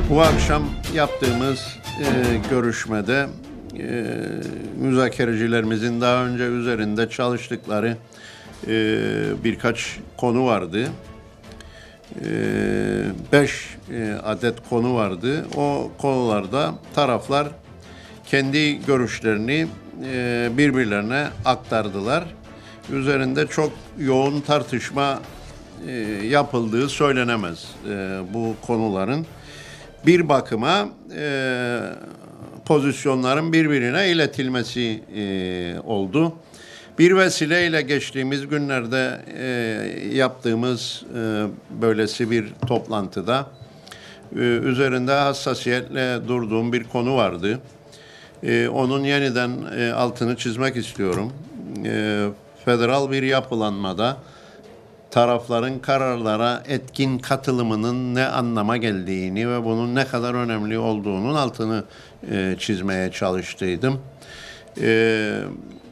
Bu akşam yaptığımız görüşmede müzakerecilerimizin daha önce üzerinde çalıştıkları birkaç konu vardı. 5 adet konu vardı. O konularda taraflar kendi görüşlerini birbirlerine aktardılar. Üzerinde çok yoğun tartışma yapıldığı söylenemez bu konuların. Bir bakıma pozisyonların birbirine iletilmesi oldu. Bir vesileyle geçtiğimiz günlerde yaptığımız böylesi bir toplantıda üzerinde hassasiyetle durduğum bir konu vardı. Onun yeniden altını çizmek istiyorum. Federal bir yapılanmada tarafların kararlara etkin katılımının ne anlama geldiğini ve bunun ne kadar önemli olduğunun altını çizmeye çalıştıydım.